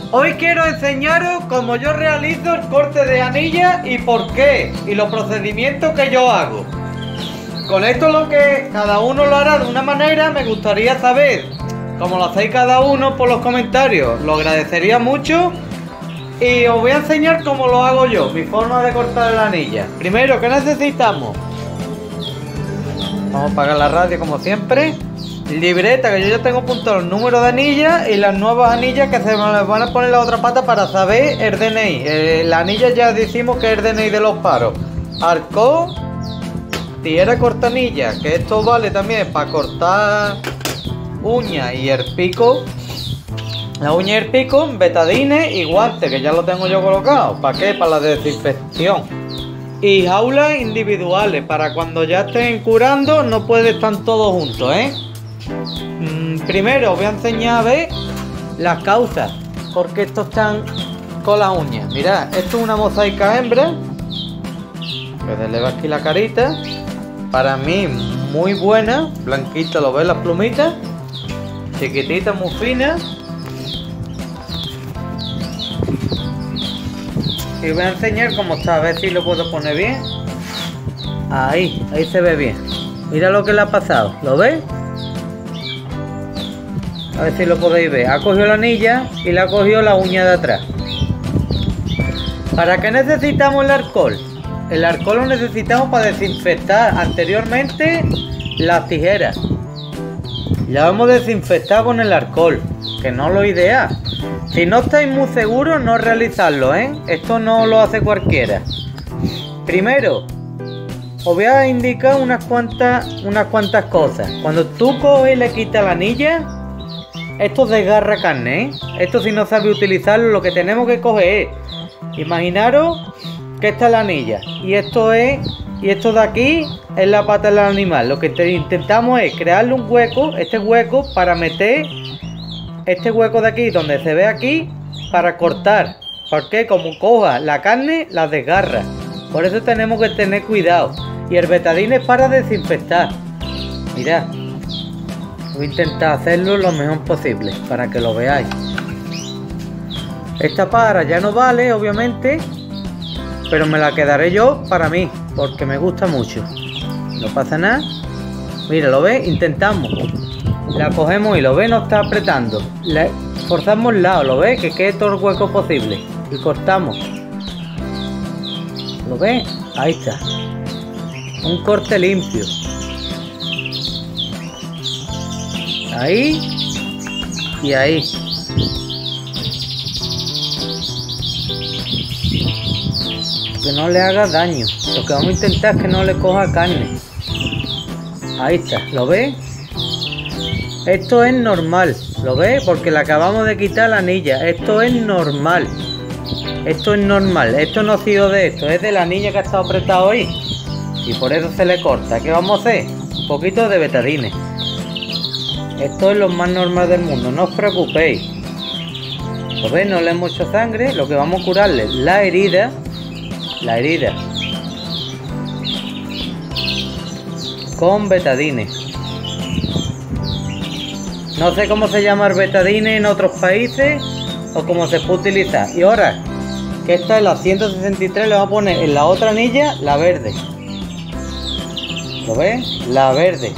Hoy quiero enseñaros cómo yo realizo el corte de anilla y por qué, y los procedimientos que yo hago. Con esto lo que cada uno lo hará de una manera, me gustaría saber cómo lo hacéis cada uno por los comentarios, lo agradecería mucho. Y os voy a enseñar cómo lo hago yo, mi forma de cortar la anilla. Primero, ¿qué necesitamos? Vamos a apagar la radio como siempre. Libreta, que yo ya tengo apuntado el número de anillas y las nuevas anillas que se me las van a poner en la otra pata para saber el DNI. La anilla ya decimos que es el DNI de los paros. Arco, tijera cortanilla, que esto vale también para cortar uñas y el pico. La uña y el pico, betadines y guantes, que ya lo tengo yo colocado. ¿Para qué? Para la desinfección. Y jaulas individuales, para cuando ya estén curando no puede estar todos juntos, ¿eh? Primero os voy a enseñar a ver las causas, porque estos están con las uñas. Mirad, esto es una mosaica hembra, que le va aquí la carita. Para mí muy buena, blanquita, lo ves las plumitas, chiquitita, muy fina. Y voy a enseñar cómo está, a ver si lo puedo poner bien. Ahí se ve bien. Mira lo que le ha pasado, ¿lo ves? A ver si lo podéis ver. Ha cogido la anilla y le ha cogido la uña de atrás. ¿Para qué necesitamos el alcohol? El alcohol lo necesitamos para desinfectar anteriormente las tijeras. Ya vamos a desinfectar con el alcohol, que no es lo ideal. Si no estáis muy seguros, no realizarlo, ¿eh? Esto no lo hace cualquiera. Primero, os voy a indicar unas cuantas cosas. Cuando tú coges y le quitas la anilla, esto desgarra carne, ¿eh? Esto, si no sabes utilizarlo, lo que tenemos que coger es, imaginaros que esta es la anilla y esto de aquí es la pata del animal. Lo que intentamos es crearle un hueco, este hueco, para meter este hueco de aquí, donde se ve aquí, para cortar, porque como coja la carne, la desgarra. Por eso tenemos que tener cuidado. Y el betadine es para desinfectar. Mirad, voy a intentar hacerlo lo mejor posible para que lo veáis. Esta para ya no vale, obviamente, pero me la quedaré yo para mí, porque me gusta mucho. No pasa nada. Mira, ¿lo ves? Intentamos. La cogemos y lo ves, no está apretando. Le forzamos el lado, ¿lo ves? Que quede todo el hueco posible. Y cortamos. ¿Lo ves? Ahí está. Un corte limpio. Ahí y ahí. Que no le haga daño. Lo que vamos a intentar es que no le coja carne. Ahí está, ¿lo ves? Esto es normal, ¿lo ves? Porque le acabamos de quitar la anilla. Esto es normal. Esto es normal. Esto no ha sido de esto, es de la anilla que ha estado apretado ahí. Y por eso se le corta. ¿Qué vamos a hacer? Un poquito de betadine. Esto es lo más normal del mundo, no os preocupéis. ¿Lo ves? No le hemos hecho sangre. Lo que vamos a curarle es la herida. La herida. Con betadine. No sé cómo se llama el betadine en otros países o cómo se puede utilizar. Y ahora, que esta es la 163, le vamos a poner en la otra anilla la verde. ¿Lo ves? La verde.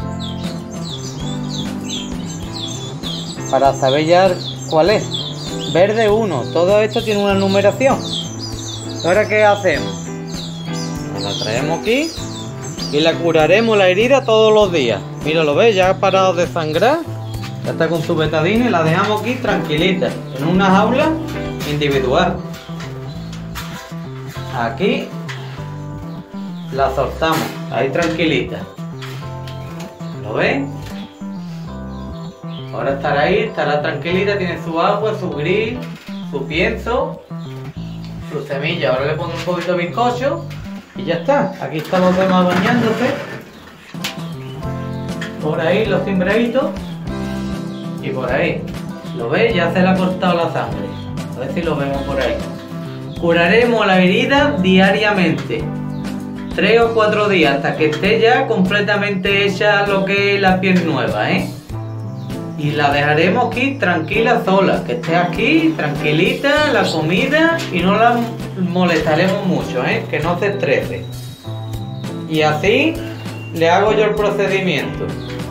Para saber ya cuál es. Verde 1. Todo esto tiene una numeración. Ahora, ¿qué hacemos? La traemos aquí y la curaremos la herida todos los días. Mira, ¿lo ves? Ya ha parado de sangrar. Ya está con su betadine y la dejamos aquí tranquilita, en una jaula individual. Aquí la soltamos, ahí tranquilita. ¿Lo ves? Ahora estará ahí, estará tranquilita, tiene su agua, su gris, su pienso, su semilla. Ahora le pongo un poquito de bizcocho y ya está. Aquí están los demás bañándose. Por ahí los timbraditos. Y por ahí, ¿lo ves? Ya se le ha cortado la sangre. A ver si lo vemos por ahí. Curaremos la herida diariamente. 3 o 4 días hasta que esté ya completamente hecha lo que es la piel nueva, ¿eh? Y la dejaremos aquí tranquila sola, que esté aquí tranquilita la comida y no la molestaremos mucho, que no se estrese. Y así le hago yo el procedimiento.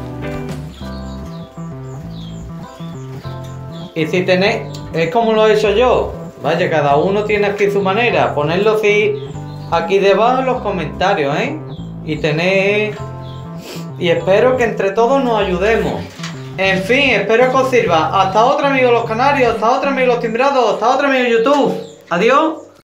Y si tenéis, es como lo he hecho yo, vaya, cada uno tiene aquí su manera, ponedlo aquí debajo en los comentarios, y tenéis, y espero que entre todos nos ayudemos. En fin, espero que os sirva. Hasta otra, amigos los canarios, hasta otra, amigos los timbrados, hasta otra, amigos YouTube. Adiós.